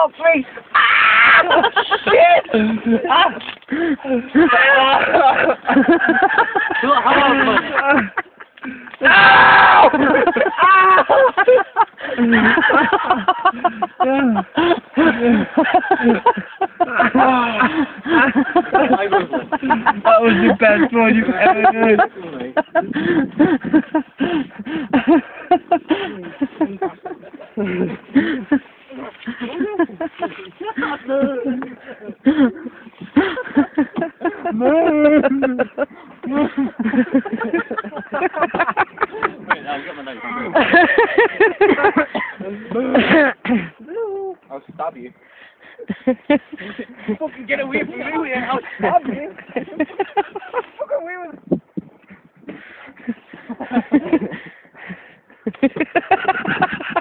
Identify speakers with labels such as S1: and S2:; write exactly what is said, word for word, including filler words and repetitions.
S1: four, three. Ah! Shit! Ah! Look, how long, man? Ow!
S2: That was the best one you've ever heard.
S1: I'll stab you. Fucking get away from me, man. I'll stab you. Fuck away with it.